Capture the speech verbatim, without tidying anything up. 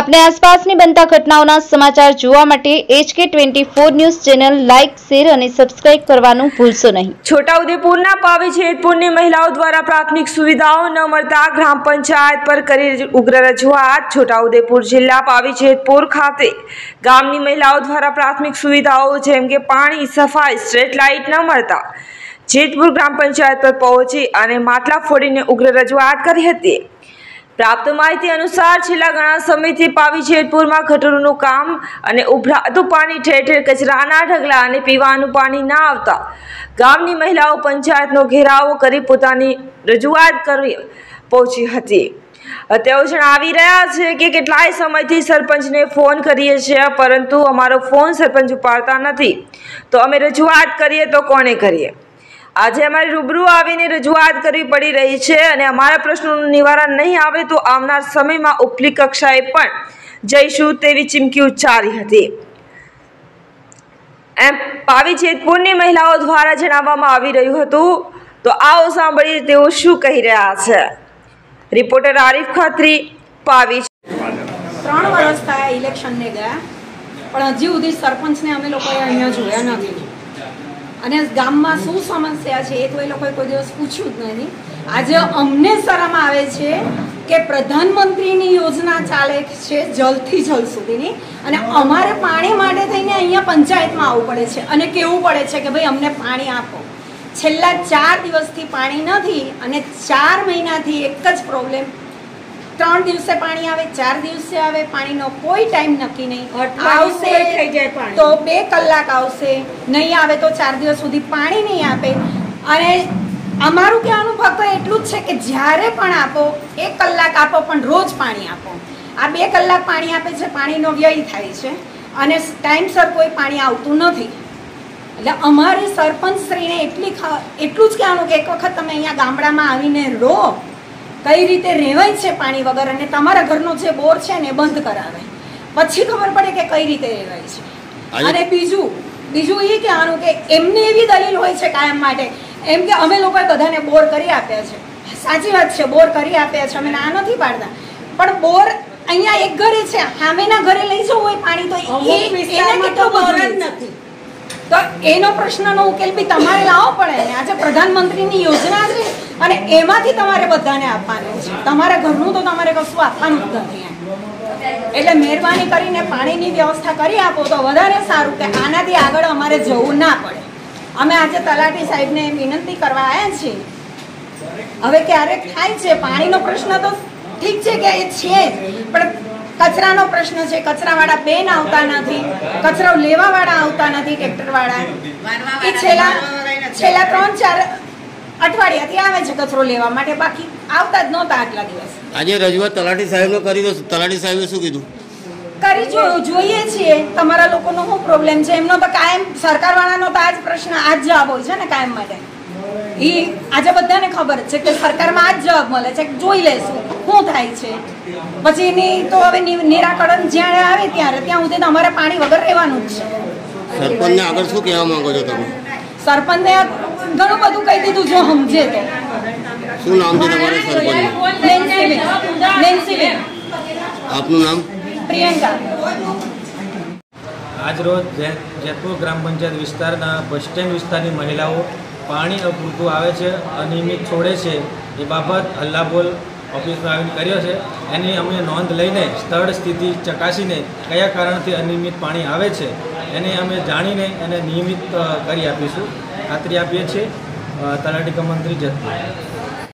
अपने आसपासની બનતા ઘટનાઓના સમાચાર જોવા માટે એચ કે ચૌવીસ ન્યૂઝ ચેનલ લાઇક, શેર અને સબસ્ક્રાઇબ કરવાનું ભૂલશો નહીં। છોટાઉદેપુરના પાવી જેતપુરની મહિલાઓ દ્વારા પ્રાથમિક સુવિધાઓ ન મળતા ગ્રામ પંચાયત પર કરી ઉગ્ર રજૂઆત। છોટાઉદેપુર જિલ્લા પાવી જેતપુર ખાતે ગામની મહિલાઓ દ્વારા પ્રાથમિક સુવિધાઓ જેમ કે પાણી, સફાઈ, સ્ટ્રીટ લાઇટ ન મળતા જેતપુર ગ્રામ પંચાયત પર પહોંચી અને માટલા ફોડીને ઉગ્ર રજૂઆત કરી હતી। प्राप्त माहिती अनुसार छेल्ला घणा समयथी पावी जेतपुरमां गटरनुं काम अने उभरातुं पाणी ठेर ठेर कचराना ढगला अने पीवानुं पाणी न आवता गामनी महिलाओ पंचायतनो घेराव करी पोतानी रजूआत करी पहोंची हती। तेओ जणावी रह्या छे के केटलाय समयथी सरपंचने फोन करीए छे परंतु अमारो फोन सरपंच उपाड़ता नथी, तो अमे रजूआत करीए तो कोणे करीए। आज अमारी रूबरू आवीने रजूआत करवी पड़ी रही है और अमारा प्रश्नों निवारण नहीं आवे तो आवनार समय में उपली कक्षाए पण जईशुं तेवी चीमकी उच्चारी हती। एम पावी जेतपुरनी महिलाओं द्वारा जणाववामां आवी रह्युं हतुं, तो आओ सांभळीए तेओ शुं कही रह्या छे। रिपोर्टर आरिफ खत्री, पावी। त्रण वर्ष थया इलेक्शन ने गया पण हजी सुधी सरपंच ने अमे लोकोए अहींया जोया नथी અને ગામમાં શું સમસ્યા છે એ તો એ લોકોએ કોઈ દિવસ પૂછ્યું જ નથી। આજે અમને શરમ આવે છે કે પ્રધાનમંત્રીની યોજના ચાલે છે જલ્દથી જલ્દ સુધીની અને અમારે પાણી માટે થઈને અહીંયા પંચાયતમાં આવવું પડે છે અને કહેવું પડે છે કે ભાઈ અમને પાણી આપો। છેલ્લા ચાર દિવસથી પાણી નથી અને ચાર મહિનાથી એક જ પ્રોબ્લેમ, ત્રણ દિવસે પાણી આવે, ચાર દિવસે આવે, પાણીનો કોઈ ટાઈમ નક્કી નહીં। આવશે તો બે કલાક આવશે, નહીં આવે તો ચાર દિવસ સુધી પાણી નહીં આપે। અને અમારું કહેવાનું ફક્ત એટલું જ છે કે જ્યારે પણ આપો એક કલાક આપો પણ રોજ પાણી આપો। આ બે કલાક પાણી આપે છે, પાણીનો વ્યય થાય છે અને ટાઈમસર કોઈ પાણી આવતું નથી। એટલે અમારી સરપંચશ્રીને એટલી એટલું જ કહેવાનું કે એક વખત તમે અહીંયા ગામડામાં આવીને રહો, કઈ રીતે રહેવાય છે પાણી વગર અને તમારા ઘરનો જે બોર છે ને બંધ કરાવે, પછી ખબર પડે કે કઈ રીતે રહેવાય છે। અને બીજું બીજું એ કહેવાનું કે એમને એવી દલીલ હોય છે કાયમ માટે એમ કે અમે લોકોએ બધાને બોર કરી આપ્યા છે। સાચી વાત છે, બોર કરી આપ્યા છે, અમે ના નથી પાડતા, પણ બોર અહીંયા એક ઘરે છે, સામેના ઘરે લઈ જવું હોય પાણી તો એને કેટલો બોર જ નથી, તો એનો પ્રશ્નનો ઉકેલ બી તમારે લાવવો પડે ને। આજે પ્રધાનમંત્રીની યોજના છે અને એમાંથી તમારે બધાને આપવાનું છે, તમારા ઘરનું તો તમારે કશું આપવાનું જ નથી। એટલે મહેરબાની કરીને પાણીની વ્યવસ્થા કરી આપો તો વધારે સારું, કે આનાથી આગળ અમારે જવું ના પડે। અમે આજે તલાટી સાહેબને વિનંતી કરવા આવ્યા છીએ। હવે ક્યારેક થાય છે પાણીનો પ્રશ્ન તો ઠીક છે કે એ છે પણ કચરાનો પ્રશ્ન છે, કચરાવાળા બેન આવતા નથી, કચરો લેવાવાળા આવતા નથી, ટ્રેક્ટરવાળા એ છેલ્લા છેલ્લા ત્રણ ચાર અઠવાડિયાથી આવે છે કચરો લેવા માટે, બાકી આવતા જ નહોતા આટલા દિવસ। આજે રજૂઆત તલાટી સાહેબનો કરી દો, તલાટી સાહેબે શું કીધું? કરી જો જોઈએ છીએ તમારા લોકોનો શું પ્રોબ્લેમ છે, એમનો તો કાયમ સરકારવાળાનો તો આ જ પ્રશ્ન આ જ જવાબ હોય છે ને કાયમ માટે। એ આજે બધાને ખબર છે કે સરકારમાં આ જ જવાબ મળે છે, જોઈ લેશું શું થાય છે, પછી એની તો હવે નિરાકરણ જ્યારે આવે ત્યારે ત્યાં સુધી તો અમારે પાણી વગર રહેવાનું જ છે। સરપંચને આગળ શું કહેવા માંગો છો તમે? સરપંચને ઘણું બધું કહી દીધું જો સમજે તો। શું નામ છે તમારું સરપંચ? નેન્સીબેન। નેન્સીબેન। આપનું નામ? પ્રિયંકા। આજ રોજ જેતપુર ગ્રામ પંચાયત વિસ્તારના બસ સ્ટેન્ડ વિસ્તારની મહિલાઓ પાણી અપૂરતું આવે છે, અનિયમિત છોડે છે, એ બાબત હલ્લાબોલ ઓફિસમાં આવીને કર્યો છે। એની અમે નોંધ લઈને સ્થળ સ્થિતિ ચકાસીને કયા કારણથી અનિયમિત પાણી આવે છે એને અમે જાણીને એને નિયમિત કરી આપીશું, ખાતરી આપીએ છીએ। તલાટી કમ મંત્રી જેતપુર।